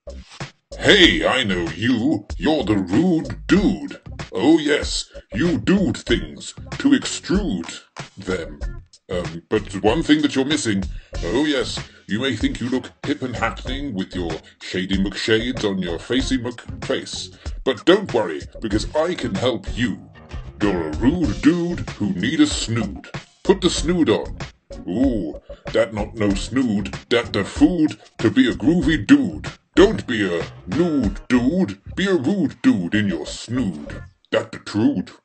Hey, I know you. You're the rude dude. Oh yes, you dude things to extrude them. But one thing that you're missing. Oh yes, you may think you look hip and happening with your shady McShades on your facey McFace. But don't worry, because I can help you. You're a rude dude who need a snood. Put the snood on. Ooh, that not no snood, that the food to be a groovy dude. Don't be a nude dude, be a rude dude in your snood. That the trude.